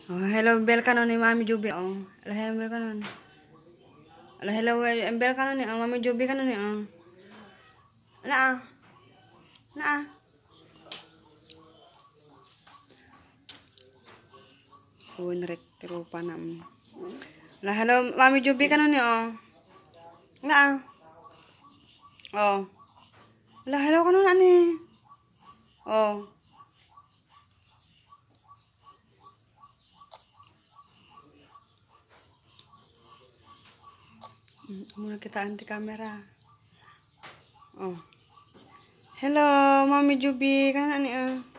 Oh, hello Ambel kanon ni Mami Jubi. Oh, hello Ambel kanon. Hello Ambel kanon ni Mami Jubi kanon ni. Nah. Nah. Oh, nrek terupa nam. Lah hello Mami Jubi kanon ni. Nah. Oh. Lah hello kanon ani. Oh. Muna kita anti kamera. Oh. Hello, Mami Jubi kan ani.